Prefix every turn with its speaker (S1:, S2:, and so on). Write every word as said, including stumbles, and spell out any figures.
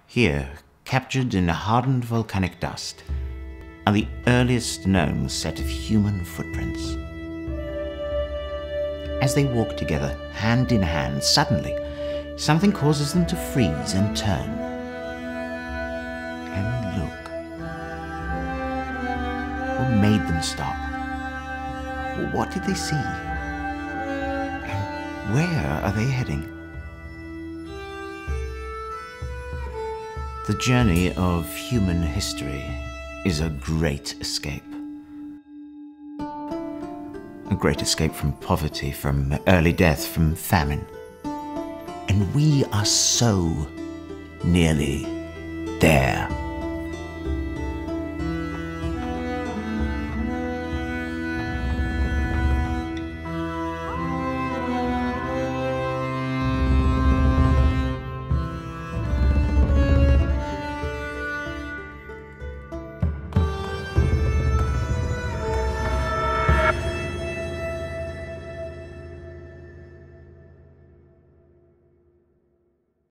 S1: Here, captured in hardened volcanic dust, are the earliest known set of human footprints. As they walk together, hand in hand, suddenly, something causes them to freeze and turn. And look. What made them stop? What did they see? And where are they heading? The journey of human history is a great escape. A great escape from poverty, from early death, from famine. And we are so nearly there.